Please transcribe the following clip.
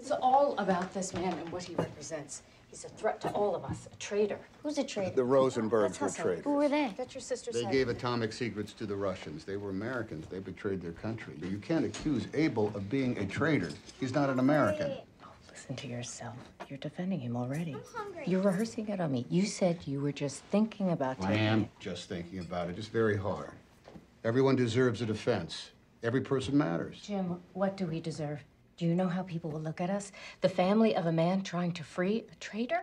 It's all about this man and what he represents. He's a threat to all of us, a traitor. Who's a traitor? The Rosenbergs Let's were hustle. traitors. Who were they? Get your sister's They side gave of it. atomic secrets to the Russians. They were Americans. They betrayed their country. You can't accuse Abel of being a traitor. He's not an American. Oh, listen to yourself. You're defending him already. I'm hungry. You're rehearsing it on me. You said you were just thinking about I taking am it. just thinking about it. It's very hard. Everyone deserves a defense. Every person matters. Jim, what do we deserve? Do you know how people will look at us? The family of a man trying to free a traitor?